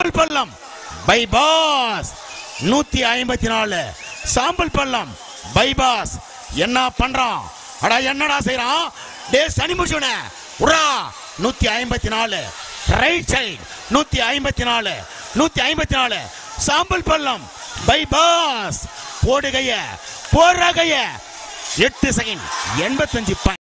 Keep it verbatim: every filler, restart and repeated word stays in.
சாம்பல் பள்ளம் பைபாஸ் நூத்தி ஐம்பத்தி நாலு சாம்பல் பள்ளம் பைபாஸ் என்ன பண்றான்? அடா என்னடா செய்யறான்? டே சனி முஷுன உரா நூத்தி ஐம்பத்தி நாலு ரைட் சைடு நூத்தி ஐம்பத்தி நாலு நூத்தி ஐம்பத்தி நாலு சாம்பல் பள்ளம் பைபாஸ் போடுகைய போடுறகைய எட்டு செகண்ட் எண்பத்தஞ்சு